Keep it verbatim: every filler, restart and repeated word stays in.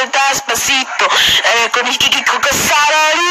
suelta despacito, eh, con mi kiki coca sarari.